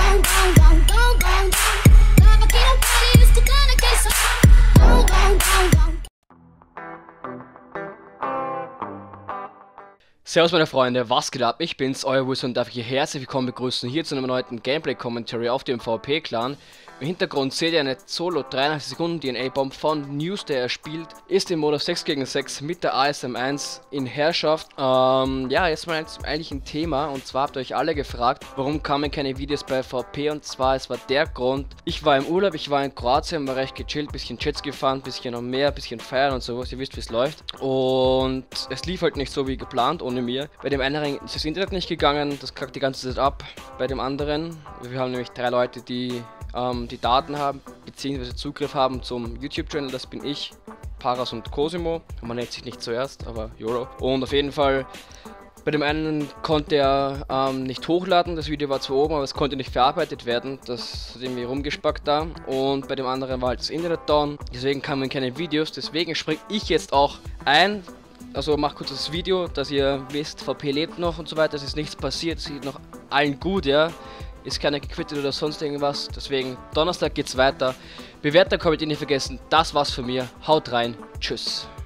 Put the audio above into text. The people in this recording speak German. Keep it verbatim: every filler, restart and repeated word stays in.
Servus meine Freunde, was geht ab? Ich bin's, euer Wus und darf ich hier herzlich willkommen begrüßen hier zu einem neuen Gameplay-Commentary auf dem PvP-Clan. Im Hintergrund seht ihr eine Solo dreiundachtzig Sekunden D N A-Bomb von News, der er spielt. Ist im Modus sechs gegen sechs mit der A S M eins in Herrschaft. Ähm, ja, jetzt mal eigentlich ein Thema, und zwar habt ihr euch alle gefragt, warum kamen keine Videos bei PvP, und zwar, es war der Grund, ich war im Urlaub, ich war in Kroatien, war recht gechillt, bisschen Jets gefahren, bisschen am Meer, bisschen feiern und sowas, ihr wisst wie es läuft. Und es lief halt nicht so wie geplant ohne mir. Bei dem einen ist das Internet nicht gegangen, das kackt die ganze Zeit ab. Bei dem anderen, wir haben nämlich drei Leute, die ähm, die Daten haben, beziehungsweise Zugriff haben zum YouTube-Channel, das bin ich, Paras und Cosimo. Man nennt sich nicht zuerst, aber YOLO. Und auf jeden Fall, bei dem einen konnte er ähm, nicht hochladen, das Video war zwar oben, aber es konnte nicht verarbeitet werden, das hat irgendwie rumgespackt da. Und bei dem anderen war halt das Internet down, deswegen kamen keine Videos, deswegen springe ich jetzt auch ein. Also mach kurz das Video, dass ihr wisst, V P lebt noch und so weiter, es ist nichts passiert, es geht noch allen gut, ja. Ist keiner gequittet oder sonst irgendwas, deswegen Donnerstag geht's weiter. Bewerten, Kommentar nicht vergessen, das war's von mir, haut rein, tschüss.